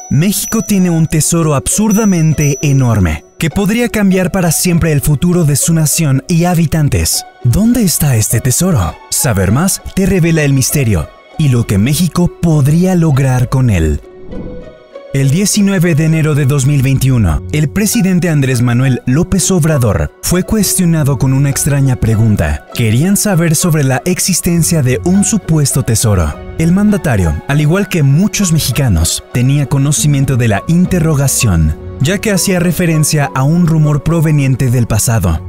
México tiene un tesoro absurdamente enorme, que podría cambiar para siempre el futuro de su nación y habitantes. ¿Dónde está este tesoro? Saber más te revela el misterio y lo que México podría lograr con él. El 19 de enero de 2021, el presidente Andrés Manuel López Obrador fue cuestionado con una extraña pregunta. Querían saber sobre la existencia de un supuesto tesoro. El mandatario, al igual que muchos mexicanos, tenía conocimiento de la interrogación, ya que hacía referencia a un rumor proveniente del pasado.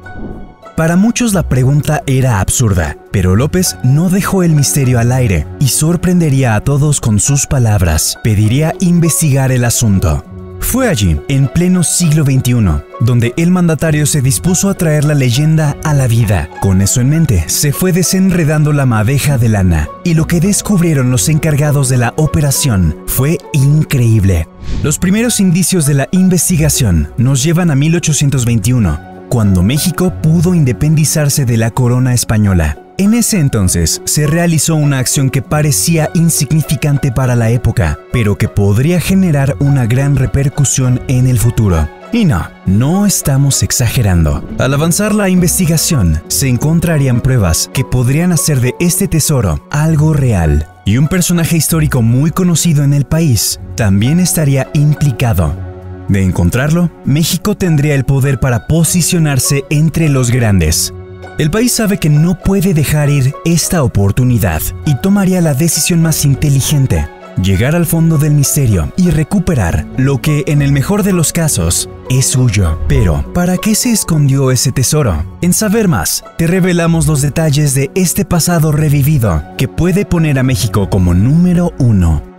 Para muchos la pregunta era absurda, pero López no dejó el misterio al aire y sorprendería a todos con sus palabras. Pediría investigar el asunto. Fue allí, en pleno siglo XXI, donde el mandatario se dispuso a traer la leyenda a la vida. Con eso en mente, se fue desenredando la madeja de lana, y lo que descubrieron los encargados de la operación fue increíble. Los primeros indicios de la investigación nos llevan a 1821, cuando México pudo independizarse de la corona española. En ese entonces se realizó una acción que parecía insignificante para la época, pero que podría generar una gran repercusión en el futuro. Y no estamos exagerando. Al avanzar la investigación, se encontrarían pruebas que podrían hacer de este tesoro algo real. Y un personaje histórico muy conocido en el país también estaría implicado. De encontrarlo, México tendría el poder para posicionarse entre los grandes. El país sabe que no puede dejar ir esta oportunidad y tomaría la decisión más inteligente: llegar al fondo del misterio y recuperar lo que, en el mejor de los casos, es suyo. Pero, ¿para qué se escondió ese tesoro? En Saber Más, te revelamos los detalles de este pasado revivido que puede poner a México como número 1.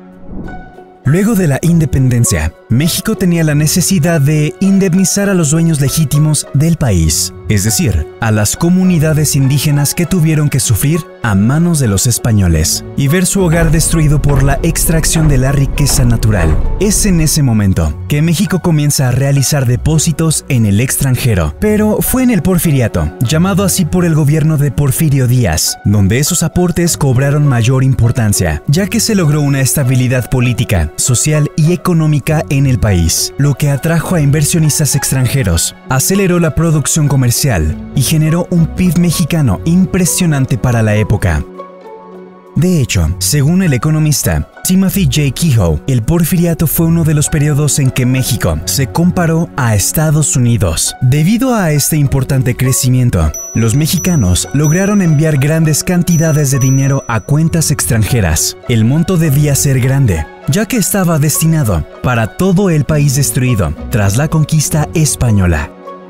Luego de la independencia, México tenía la necesidad de indemnizar a los dueños legítimos del país, es decir, a las comunidades indígenas que tuvieron que sufrir a manos de los españoles y ver su hogar destruido por la extracción de la riqueza natural. Es en ese momento que México comienza a realizar depósitos en el extranjero, pero fue en el Porfiriato, llamado así por el gobierno de Porfirio Díaz, donde esos aportes cobraron mayor importancia, ya que se logró una estabilidad política, social y económica en el país, lo que atrajo a inversionistas extranjeros, aceleró la producción comercial y generó un PIB mexicano impresionante para la época. De hecho, según el economista Timothy J. Kehoe, el Porfiriato fue uno de los periodos en que México se comparó a Estados Unidos. Debido a este importante crecimiento, los mexicanos lograron enviar grandes cantidades de dinero a cuentas extranjeras. El monto debía ser grande, ya que estaba destinado para todo el país destruido tras la conquista española.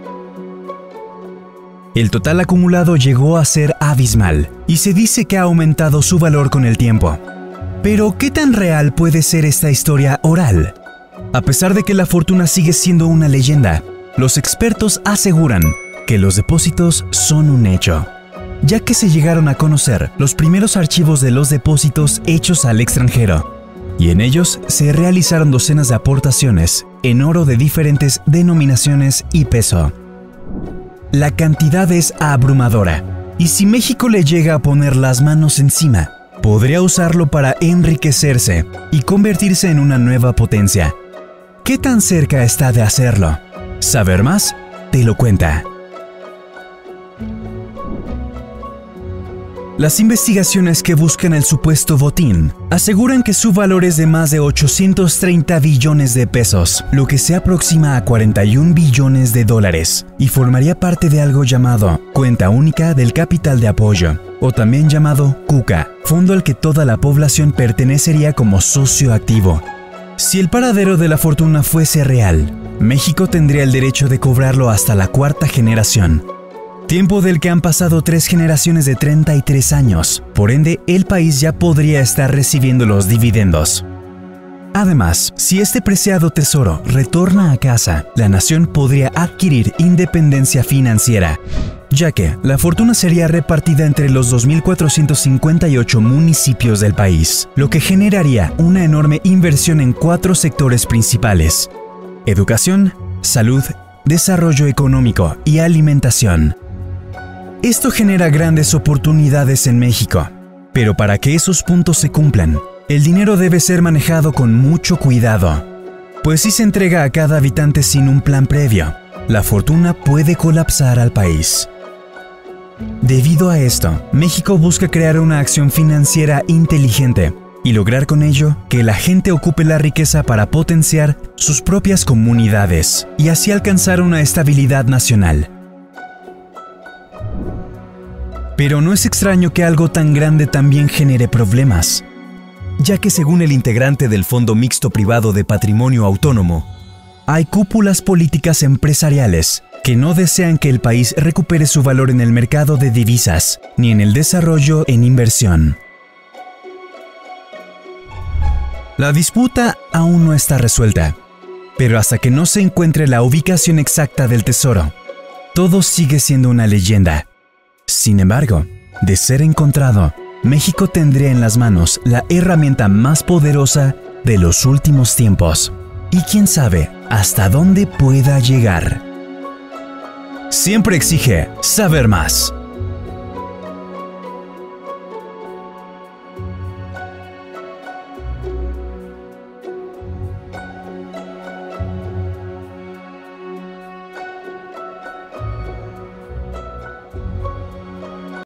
El total acumulado llegó a ser abismal y se dice que ha aumentado su valor con el tiempo. Pero, ¿qué tan real puede ser esta historia oral? A pesar de que la fortuna sigue siendo una leyenda, los expertos aseguran que los depósitos son un hecho, ya que se llegaron a conocer los primeros archivos de los depósitos hechos al extranjero, y en ellos se realizaron docenas de aportaciones en oro de diferentes denominaciones y peso. La cantidad es abrumadora, y si México le llega a poner las manos encima, podría usarlo para enriquecerse y convertirse en una nueva potencia. ¿Qué tan cerca está de hacerlo? Saber Más te lo cuenta. Las investigaciones que buscan el supuesto botín aseguran que su valor es de más de 830 billones de pesos, lo que se aproxima a 41 billones de dólares, y formaría parte de algo llamado Cuenta Única del Capital de Apoyo, o también llamado CUCA, fondo al que toda la población pertenecería como socio activo. Si el paradero de la fortuna fuese real, México tendría el derecho de cobrarlo hasta la 4ª generación. Tiempo del que han pasado 3 generaciones de 33 años, por ende el país ya podría estar recibiendo los dividendos. Además, si este preciado tesoro retorna a casa, la nación podría adquirir independencia financiera, ya que la fortuna sería repartida entre los 2.458 municipios del país, lo que generaría una enorme inversión en 4 sectores principales: educación, salud, desarrollo económico y alimentación. Esto genera grandes oportunidades en México, pero para que esos puntos se cumplan, El dinero debe ser manejado con mucho cuidado, pues si se entrega a cada habitante sin un plan previo, la fortuna puede colapsar al país. Debido a esto, México busca crear una acción financiera inteligente y lograr con ello que la gente ocupe la riqueza para potenciar sus propias comunidades y así alcanzar una estabilidad nacional. Pero no es extraño que algo tan grande también genere problemas, ya que según el integrante del Fondo Mixto Privado de Patrimonio Autónomo, hay cúpulas políticas empresariales que no desean que el país recupere su valor en el mercado de divisas, ni en el desarrollo en inversión. La disputa aún no está resuelta, pero hasta que no se encuentre la ubicación exacta del tesoro, todo sigue siendo una leyenda. Sin embargo, de ser encontrado, México tendría en las manos la herramienta más poderosa de los últimos tiempos. Y quién sabe hasta dónde pueda llegar. Siempre exige saber más.